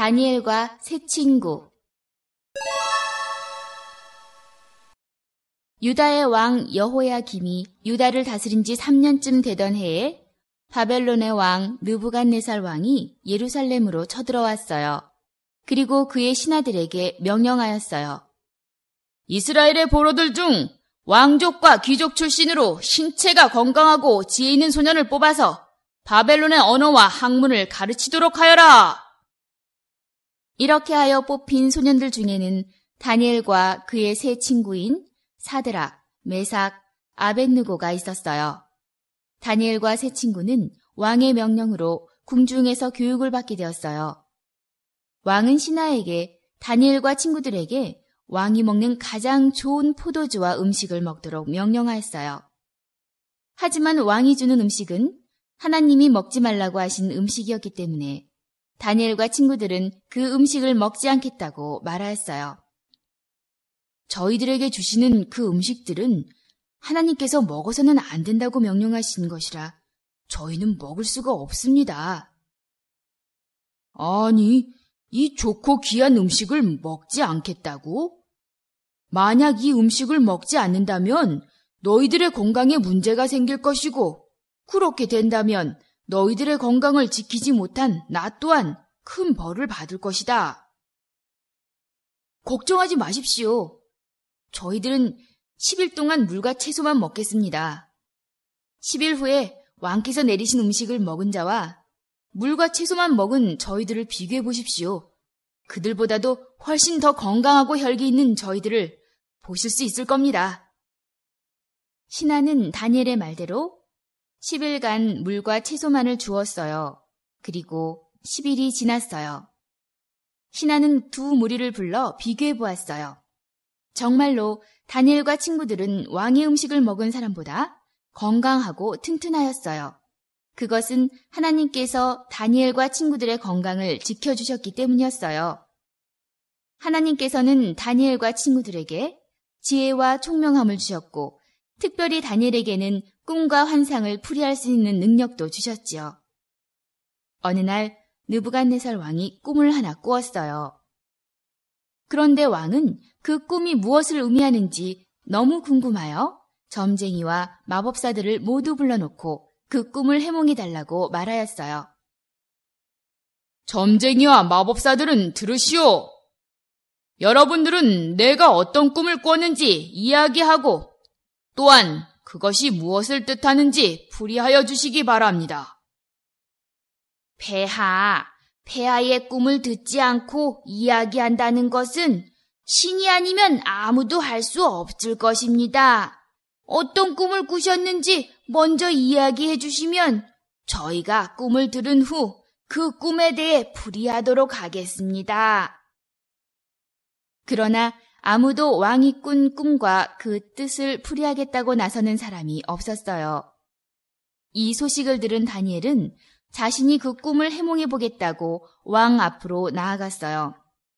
다니엘과 새 친구. 유다의 왕 여호야김이 유다를 다스린 지 3년쯤 되던 해에 바벨론의 왕 느부갓네살 왕이 예루살렘으로 쳐들어왔어요. 그리고 그의 신하들에게 명령하였어요. 이스라엘의 보로들 중 왕족과 귀족 출신으로 신체가 건강하고 지혜 있는 소년을 뽑아서 바벨론의 언어와 학문을 가르치도록 하여라. 이렇게 하여 뽑힌 소년들 중에는 다니엘과 그의 세 친구인 사드락, 메삭, 아벳느고가 있었어요. 다니엘과 세 친구는 왕의 명령으로 궁중에서 교육을 받게 되었어요. 왕은 신하에게 다니엘과 친구들에게 왕이 먹는 가장 좋은 포도주와 음식을 먹도록 명령하였어요. 하지만 왕이 주는 음식은 하나님이 먹지 말라고 하신 음식이었기 때문에 다니엘과 친구들은 그 음식을 먹지 않겠다고 말하였어요. 저희들에게 주시는 그 음식들은 하나님께서 먹어서는 안 된다고 명령하신 것이라 저희는 먹을 수가 없습니다. 아니, 이 좋고 귀한 음식을 먹지 않겠다고? 만약 이 음식을 먹지 않는다면 너희들의 건강에 문제가 생길 것이고, 그렇게 된다면 너희들의 건강을 지키지 못한 나 또한 큰 벌을 받을 것이다. 걱정하지 마십시오. 저희들은 10일 동안 물과 채소만 먹겠습니다. 10일 후에 왕께서 내리신 음식을 먹은 자와 물과 채소만 먹은 저희들을 비교해 보십시오. 그들보다도 훨씬 더 건강하고 혈기 있는 저희들을 보실 수 있을 겁니다. 신하는 다니엘의 말대로 10일간 물과 채소만을 주었어요. 그리고 10일이 지났어요. 신하는 두 무리를 불러 비교해 보았어요. 정말로 다니엘과 친구들은 왕의 음식을 먹은 사람보다 건강하고 튼튼하였어요. 그것은 하나님께서 다니엘과 친구들의 건강을 지켜주셨기 때문이었어요. 하나님께서는 다니엘과 친구들에게 지혜와 총명함을 주셨고, 특별히 다니엘에게는 꿈과 환상을 풀이할 수 있는 능력도 주셨지요. 어느 날 느부갓네살 왕이 꿈을 하나 꾸었어요. 그런데 왕은 그 꿈이 무엇을 의미하는지 너무 궁금하여 점쟁이와 마법사들을 모두 불러놓고 그 꿈을 해몽해달라고 말하였어요. 점쟁이와 마법사들은 들으시오. 여러분들은 내가 어떤 꿈을 꿨는지 이야기하고 또한 그것이 무엇을 뜻하는지 풀이하여 주시기 바랍니다. 폐하의 꿈을 듣지 않고 이야기한다는 것은 신이 아니면 아무도 할 수 없을 것입니다. 어떤 꿈을 꾸셨는지 먼저 이야기해 주시면 저희가 꿈을 들은 후 그 꿈에 대해 풀이하도록 하겠습니다. 그러나 아무도 왕이 꾼 꿈과 그 뜻을 풀이하겠다고 나서는 사람이 없었어요. 이 소식을 들은 다니엘은 자신이 그 꿈을 해몽해 보겠다고 왕 앞으로 나아갔어요.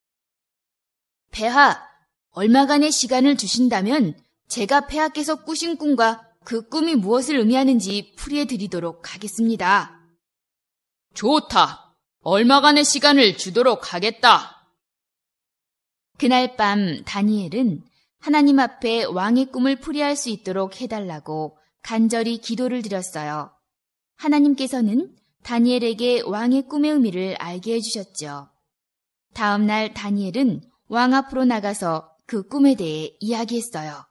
폐하, 얼마간의 시간을 주신다면 제가 폐하께서 꾸신 꿈과 그 꿈이 무엇을 의미하는지 풀이해 드리도록 하겠습니다. 좋다. 얼마간의 시간을 주도록 하겠다. 그날 밤 다니엘은 하나님 앞에 왕의 꿈을 풀이할 수 있도록 해달라고 간절히 기도를 드렸어요. 하나님께서는 다니엘에게 왕의 꿈의 의미를 알게 해주셨죠. 다음 날 다니엘은 왕 앞으로 나가서 그 꿈에 대해 이야기했어요.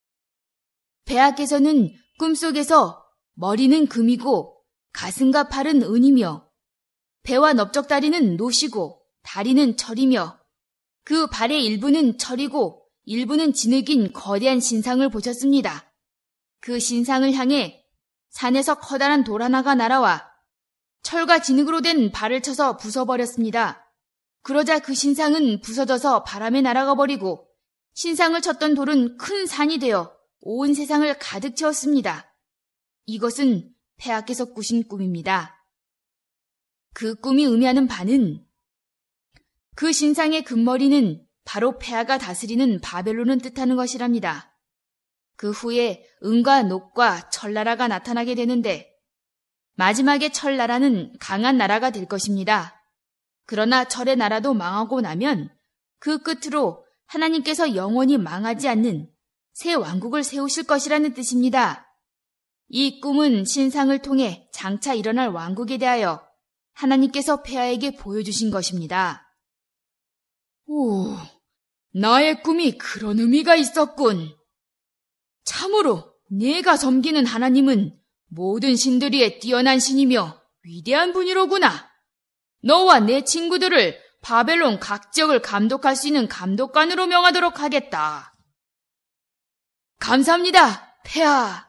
폐하께서는 꿈속에서 머리는 금이고 가슴과 팔은 은이며 배와 넓적다리는 노시고 다리는 철이며 그 발의 일부는 철이고 일부는 진흙인 거대한 신상을 보셨습니다. 그 신상을 향해 산에서 커다란 돌 하나가 날아와 철과 진흙으로 된 발을 쳐서 부숴버렸습니다. 그러자 그 신상은 부서져서 바람에 날아가 버리고 신상을 쳤던 돌은 큰 산이 되어 온 세상을 가득 채웠습니다. 이것은 폐하께서 꾸신 꿈입니다. 그 꿈이 의미하는 바는 그 신상의 금머리는 바로 폐하가 다스리는 바벨론을 뜻하는 것이랍니다. 그 후에 은과 녹과 철나라가 나타나게 되는데 마지막에 철나라는 강한 나라가 될 것입니다. 그러나 절의 나라도 망하고 나면 그 끝으로 하나님께서 영원히 망하지 않는 새 왕국을 세우실 것이라는 뜻입니다. 이 꿈은 신상을 통해 장차 일어날 왕국에 대하여 하나님께서 폐하에게 보여주신 것입니다. 오, 나의 꿈이 그런 의미가 있었군. 참으로 내가 섬기는 하나님은 모든 신들 위에 뛰어난 신이며 위대한 분이로구나. 너와 내 친구들을 바벨론 각 지역을 감독할 수 있는 감독관으로 명하도록 하겠다. 감사합니다, 폐하.